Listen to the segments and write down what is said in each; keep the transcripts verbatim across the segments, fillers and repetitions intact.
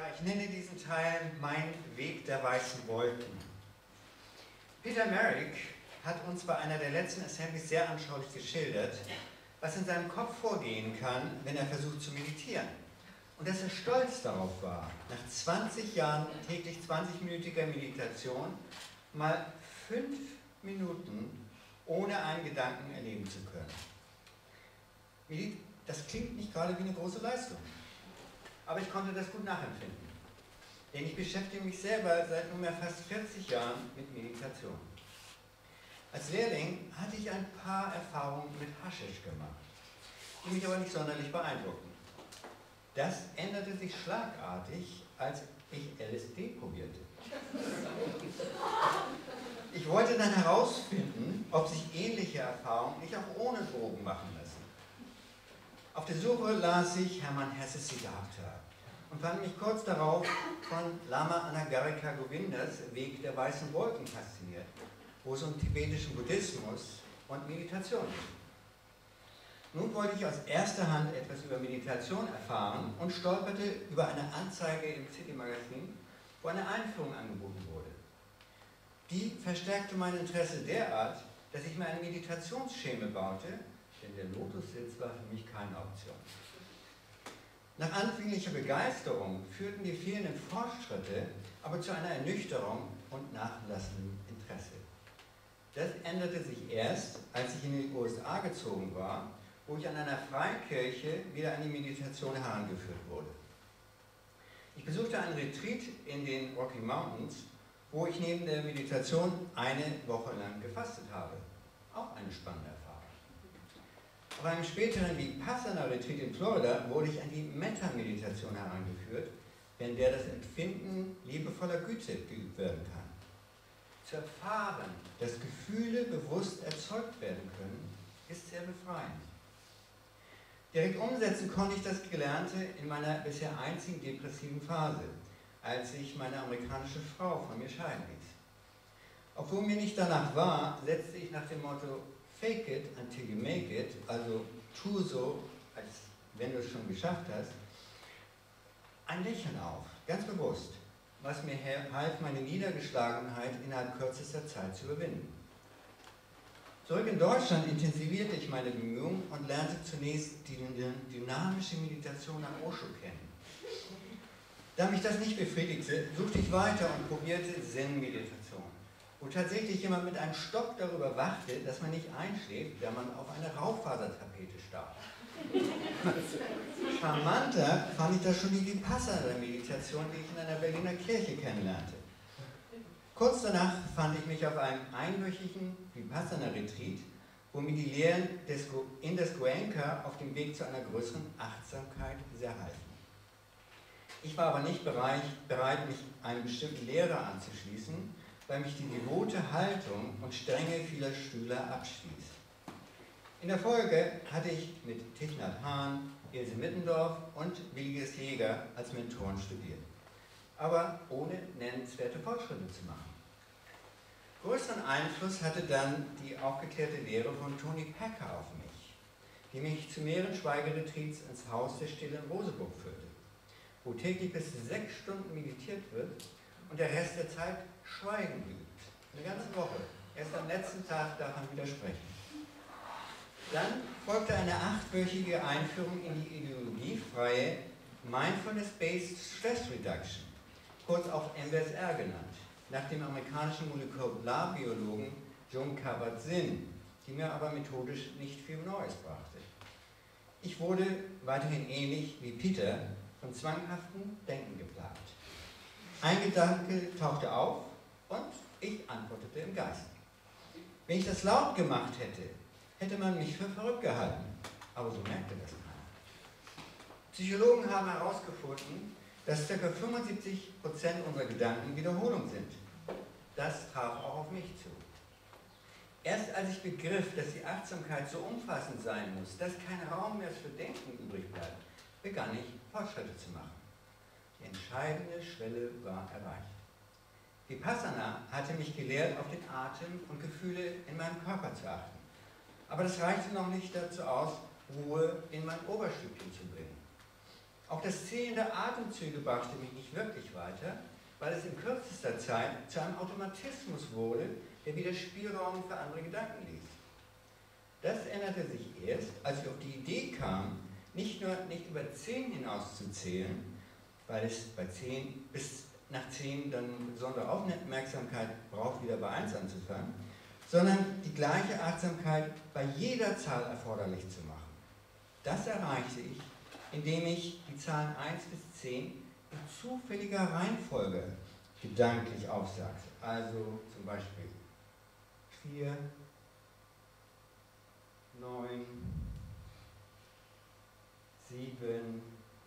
Ja, ich nenne diesen Teil Mein Weg der weißen Wolken. Peter Merrick hat uns bei einer der letzten Assemblies sehr anschaulich geschildert, was in seinem Kopf vorgehen kann, wenn er versucht zu meditieren. Und dass er stolz darauf war, nach zwanzig Jahren täglich zwanzig-minütiger Meditation mal fünf Minuten ohne einen Gedanken erleben zu können. Das klingt nicht gerade wie eine große Leistung, aber ich konnte das gut nachempfinden. Denn ich beschäftige mich selber seit nunmehr fast vierzig Jahren mit Meditation. Als Lehrling hatte ich ein paar Erfahrungen mit Haschisch gemacht, die mich aber nicht sonderlich beeindruckten. Das änderte sich schlagartig, als ich L S D probierte. Ich wollte dann herausfinden, ob sich ähnliche Erfahrungen nicht auch ohne Drogen machen lassen. Auf der Suche las ich Hermann Hesses Siddhartha und fand mich kurz darauf von Lama Anagarika Govindas Weg der weißen Wolken fasziniert, wo es um tibetischen Buddhismus und Meditation geht. Nun wollte ich aus erster Hand etwas über Meditation erfahren und stolperte über eine Anzeige im City Magazin, wo eine Einführung angeboten wurde. Die verstärkte mein Interesse derart, dass ich mir ein Meditationsschema baute, denn der Lotussitz war für mich keine Option. Nach anfänglicher Begeisterung führten die fehlenden Fortschritte aber zu einer Ernüchterung und nachlassendem Interesse. Das änderte sich erst, als ich in die U S A gezogen war, wo ich an einer Freikirche wieder an die Meditation herangeführt wurde. Ich besuchte einen Retreat in den Rocky Mountains, wo ich neben der Meditation eine Woche lang gefastet habe. Auch eine spannende Erfahrung. Auf einem späteren Vipassana-Retreat in Florida wurde ich an die Metta-Meditation herangeführt, während der das Empfinden liebevoller Güte geübt werden kann. Zu erfahren, dass Gefühle bewusst erzeugt werden können, ist sehr befreiend. Direkt umsetzen konnte ich das Gelernte in meiner bisher einzigen depressiven Phase, als ich meine amerikanische Frau von mir scheiden ließ. Obwohl mir nicht danach war, setzte ich nach dem Motto Fake it until you make it, also tu so, als wenn du es schon geschafft hast, ein Lächeln auf, ganz bewusst, was mir half, meine Niedergeschlagenheit innerhalb kürzester Zeit zu überwinden. Zurück in Deutschland intensivierte ich meine Bemühungen und lernte zunächst die dynamische Meditation am Osho kennen. Da mich das nicht befriedigte, suchte ich weiter und probierte Zen-Meditation, wo tatsächlich jemand mit einem Stock darüber wachte, dass man nicht einschläft, da man auf eine Raufasertapete starrt. Charmanter fand ich das schon die Vipassana-Meditation, die ich in einer Berliner Kirche kennenlernte. Kurz danach fand ich mich auf einem einwöchigen Vipassana-Retreat, wo mir die Lehren des in das Goenka auf dem Weg zu einer größeren Achtsamkeit sehr halfen. Ich war aber nicht bereit, bereit, mich einem bestimmten Lehrer anzuschließen, weil mich die devote Haltung und Strenge vieler Schüler abstieß. In der Folge hatte ich mit Thich Nhat Hanh, Ilse Mittendorf und Williges Jäger als Mentoren studiert, aber ohne nennenswerte Fortschritte zu machen. Größeren Einfluss hatte dann die aufgeklärte Lehre von Tony Packer auf mich, die mich zu mehreren Schweigeretreats ins Haus der Stillen Roseburg führte, wo täglich bis zu sechs Stunden meditiert wird und der Rest der Zeit Schweigen übt. Eine ganze Woche. Erst am letzten Tag darf man wieder sprechen. Dann folgte eine achtwöchige Einführung in die ideologiefreie Mindfulness-Based Stress Reduction, kurz auch M B S R genannt, nach dem amerikanischen Molekularbiologen Joan Kabat-Zinn, die mir aber methodisch nicht viel Neues brachte. Ich wurde weiterhin ähnlich wie Peter von zwanghaftem Denken geplagt. Ein Gedanke tauchte auf und ich antwortete im Geist. Wenn ich das laut gemacht hätte, hätte man mich für verrückt gehalten, aber so merkte das keiner. Psychologen haben herausgefunden, dass ca. fünfundsiebzig Prozent unserer Gedanken Wiederholung sind. Das traf auch auf mich zu. Erst als ich begriff, dass die Achtsamkeit so umfassend sein muss, dass kein Raum mehr für Denken übrig bleibt, begann ich, Fortschritte zu machen. Die entscheidende Schwelle war erreicht. Vipassana hatte mich gelehrt, auf den Atem und Gefühle in meinem Körper zu achten. Aber das reichte noch nicht dazu aus, Ruhe in mein Oberstübchen zu bringen. Auch das Zählen der Atemzüge brachte mich nicht wirklich weiter, weil es in kürzester Zeit zu einem Automatismus wurde, der wieder Spielraum für andere Gedanken ließ. Das änderte sich erst, als ich auf die Idee kam, nicht nur nicht über zehn hinaus zu zählen, weil es bei zehn bis nach zehn dann besondere Aufmerksamkeit braucht, wieder bei eins anzufangen, sondern die gleiche Achtsamkeit bei jeder Zahl erforderlich zu machen. Das erreichte ich, indem ich die Zahlen eins bis zehn in zufälliger Reihenfolge gedanklich aufsagte. Also zum Beispiel vier, neun, sieben,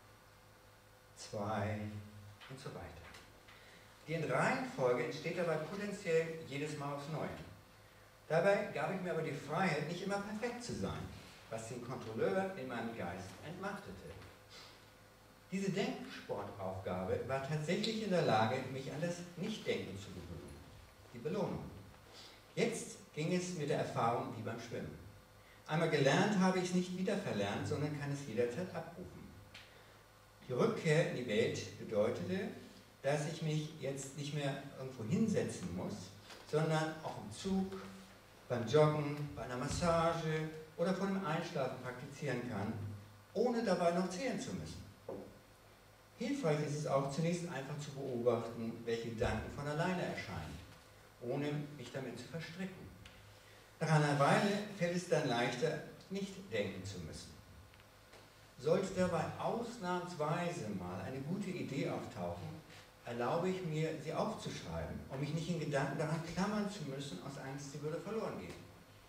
zwei und so weiter. Die Reihenfolge entsteht dabei potenziell jedes Mal aufs Neue. Dabei gab ich mir aber die Freiheit, nicht immer perfekt zu sein, was den Kontrolleur in meinem Geist entmachtete. Diese Denksportaufgabe war tatsächlich in der Lage, mich an das Nichtdenken zu gewöhnen, die Belohnung. Jetzt ging es mit der Erfahrung wie beim Schwimmen. Einmal gelernt habe ich es nicht wieder verlernt, sondern kann es jederzeit abrufen. Die Rückkehr in die Welt bedeutete, dass ich mich jetzt nicht mehr irgendwo hinsetzen muss, sondern auch im Zug, beim Joggen, bei einer Massage oder vor dem Einschlafen praktizieren kann, ohne dabei noch zählen zu müssen. Hilfreich ist es auch zunächst einfach zu beobachten, welche Gedanken von alleine erscheinen, ohne mich damit zu verstricken. Nach einer Weile fällt es dann leichter, nicht denken zu müssen. Sollte dabei ausnahmsweise mal eine gute Idee auftauchen, erlaube ich mir, sie aufzuschreiben, um mich nicht in Gedanken daran klammern zu müssen, aus Angst, sie würde verloren gehen.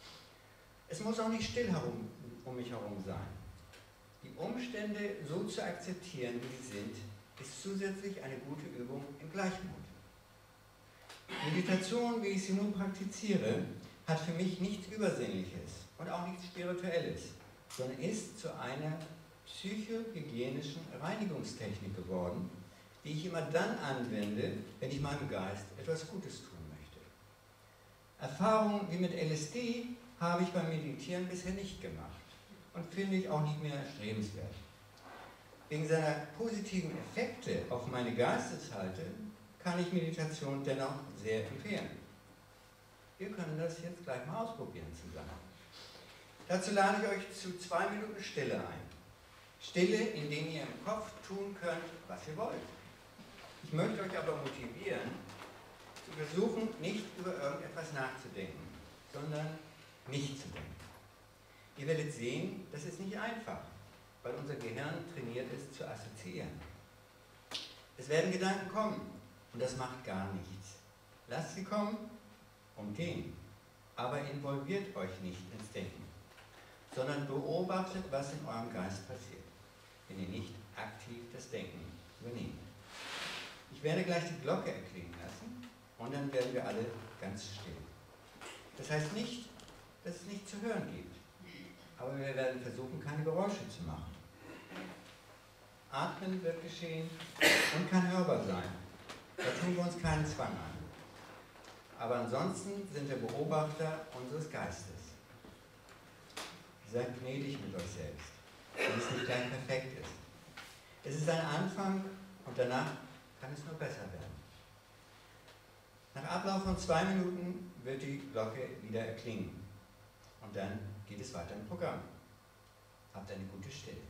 Es muss auch nicht still herum, um mich herum sein. Die Umstände so zu akzeptieren, wie sie sind, ist zusätzlich eine gute Übung im Gleichmut. Meditation, wie ich sie nun praktiziere, hat für mich nichts Übersinnliches und auch nichts Spirituelles, sondern ist zu einer psychohygienischen Reinigungstechnik geworden, die ich immer dann anwende, wenn ich meinem Geist etwas Gutes tun möchte. Erfahrungen wie mit L S D habe ich beim Meditieren bisher nicht gemacht und finde ich auch nicht mehr erstrebenswert. Wegen seiner positiven Effekte auf meine Geisteshalte kann ich Meditation dennoch sehr empfehlen. Wir können das jetzt gleich mal ausprobieren zusammen. Dazu lade ich euch zu zwei Minuten Stille ein. Stille, indem ihr im Kopf tun könnt, was ihr wollt. Ich möchte euch aber motivieren, zu versuchen, nicht über irgendetwas nachzudenken, sondern nicht zu denken. Ihr werdet sehen, das ist nicht einfach, weil unser Gehirn trainiert ist, zu assoziieren. Es werden Gedanken kommen und das macht gar nichts. Lasst sie kommen und gehen, aber involviert euch nicht ins Denken, sondern beobachtet, was in eurem Geist passiert, wenn ihr nicht aktiv das Denken übernehmt. Ich werde gleich die Glocke erklingen lassen und dann werden wir alle ganz still. Das heißt nicht, dass es nicht zu hören gibt, aber wir werden versuchen, keine Geräusche zu machen. Atmen wird geschehen und kann hörbar sein. Da tun wir uns keinen Zwang an. Aber ansonsten sind wir Beobachter unseres Geistes. Seid gnädig mit euch selbst, wenn es nicht gleich perfekt ist. Es ist ein Anfang und danach kann es nur besser werden. Nach Ablauf von zwei Minuten wird die Glocke wieder erklingen und dann geht es weiter im Programm. Habt eine gute Stille.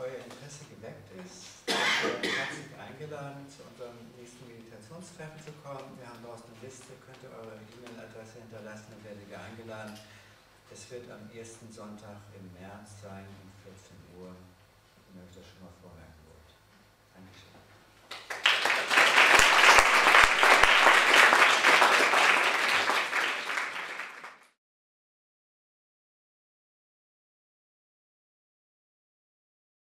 euer Interesse geweckt ist. Seid ihr herzlich eingeladen, zu unserem nächsten Meditationstreffen zu kommen. Wir haben draußen eine Liste, könnt ihr eure E-Mail-Adresse hinterlassen und werdet ihr eingeladen. Es wird am ersten Sonntag im März sein, um vierzehn Uhr. Ich möchte das schon mal vormerken.